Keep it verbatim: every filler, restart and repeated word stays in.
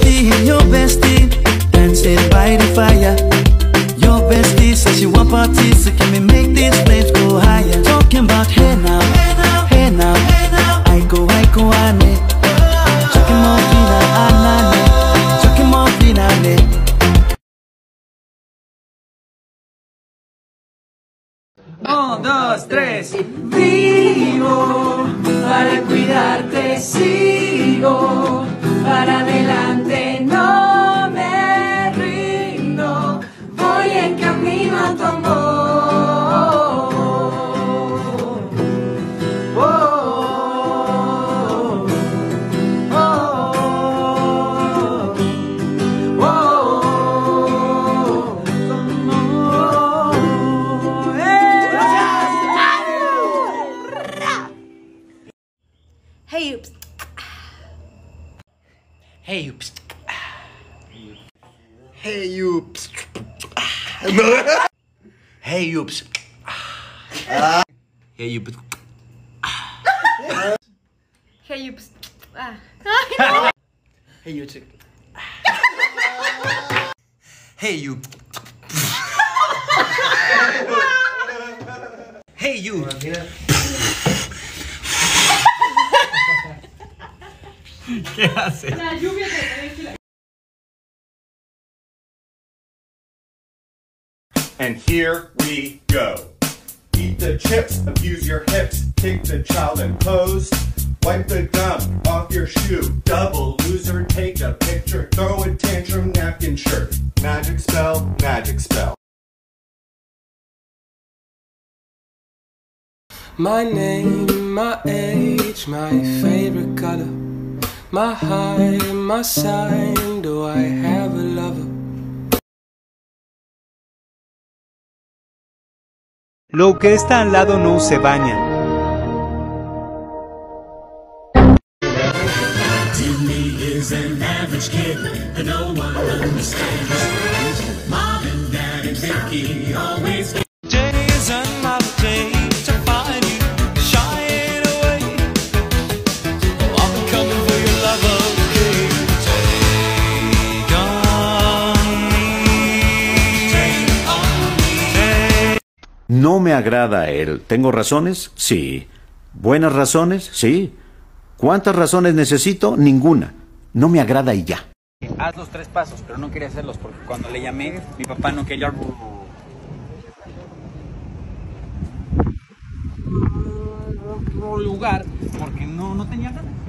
see your bestie dancing by the fire. Your bestie says she want parties, so can we make these flames go higher? Talking about hey now, hey now, hey now, hey now. I go, I go, ane. Chucking more fina, anane. Chucking more fina, ane. Un, dos, tres. Vivo para cuidarte, sigo para adelante, no me rindo, voy en camino a tu amor. Oh, oh, oh, oh, hey. Hey you. Hey you. Hey you. Hey you. Hey you. Hey you. Ah. Hey you. Hey you. Hey you. ¿Qué haces? La lluvia te... And here we go. Eat the chips, abuse your hips, kick the child and pose. Wipe the gum off your shoe. Double loser, take a picture. Throw a tantrum, napkin shirt. Magic spell, magic spell. My name, my age, my favorite color. My height, my sign, do I have a lover? Lo que está al lado no se baña. Timmy is an average kid that no one understands. Mom and Dad and Vicky always get Days and another day to find you shying away. I'm coming for your love, okay? Take on me, take on me. No me agrada él. ¿Tengo razones? Sí. ¿Buenas razones? Sí. ¿Cuántas razones necesito? Ninguna. No me agrada y ya. Haz los tres pasos, pero no quería hacerlos porque cuando le llamé, mi papá no quería lugar porque no, no tenía ganas.